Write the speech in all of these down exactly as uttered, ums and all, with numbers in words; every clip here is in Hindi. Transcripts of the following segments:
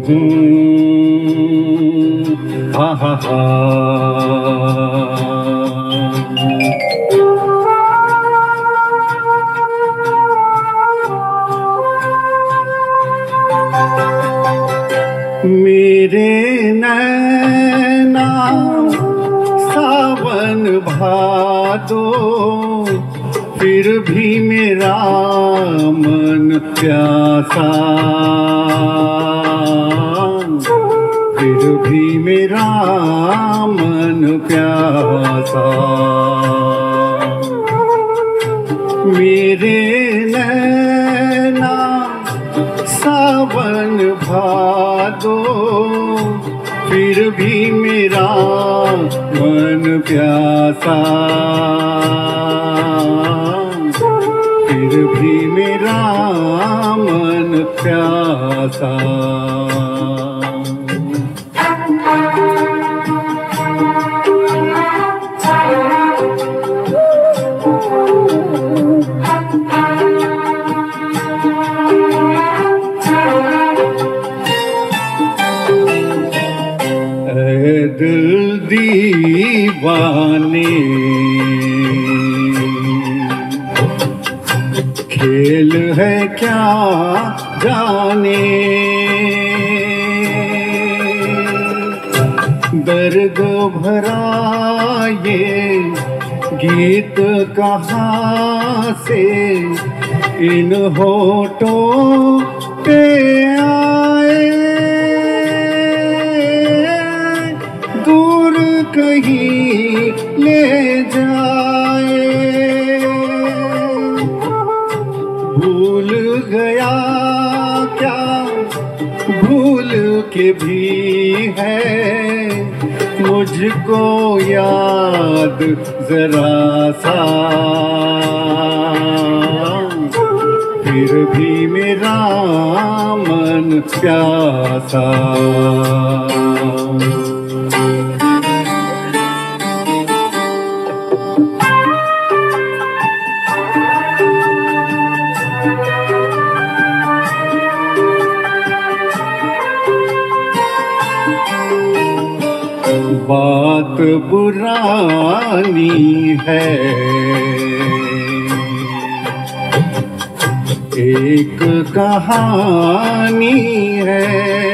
हा हा हा। मेरे नैना सावन भादो, फिर भी मेरा मन प्यासा, फिर भी मेरा मन प्यासा। मेरे नैना सावन भादो, फिर भी मेरा मन प्यासा, फिर भी मेरा मन प्यासा। दिल दीवाने, खेल है क्या जाने, दर्द भरा ये गीत कहाँ से इन होठों पे आए, दूर कहीं ले जाए। भूल गया क्या भूल के भी है मुझको याद जरा सा, फिर भी मेरा मन प्यासा। बात पुरानी है, एक कहानी है,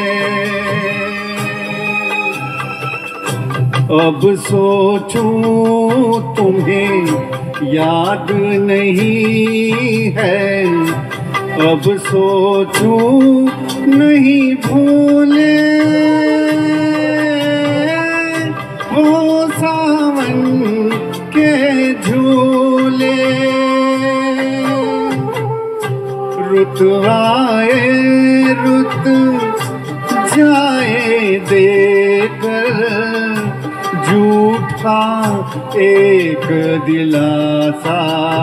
अब सोचूं तुम्हें याद नहीं है, अब सोचूं नहीं भूले वो सावन के झूले। रुत आए रुत जाए देकर झूठा एक दिलासा,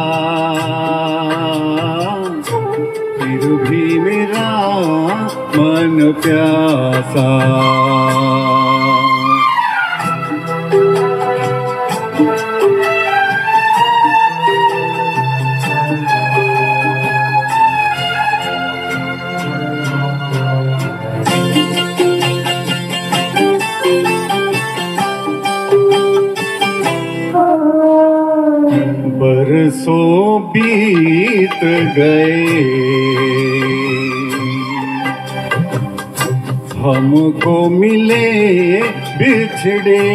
फिर भी मेरा मन प्यासा। बरसों बीत गए हमको मिले बिछड़े,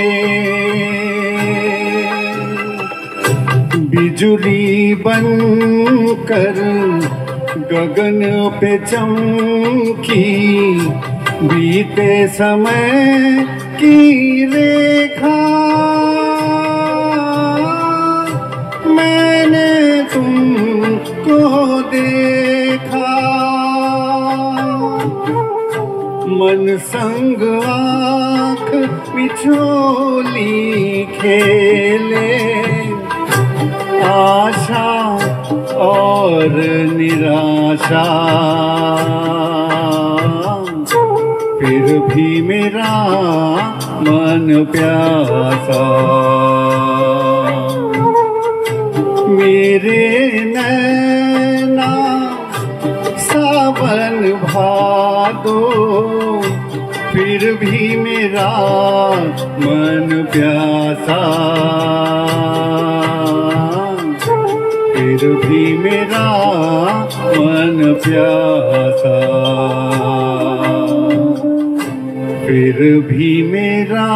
बिजुली बनकर गगन पे चमकी, बीते समय की रेखा मैंने तुमको देखा। मन संग आँख बिछोली खेले, आशा और निराशा, फिर भी मेरा मन प्यासा। मेरे नैना सावन भादो, फिर भी मेरा मन प्यासा, फिर भी मेरा मन प्यासा, फिर भी मेरा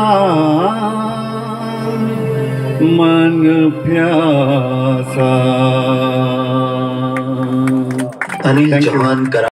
मन प्यासा। अनिल चौहान करा।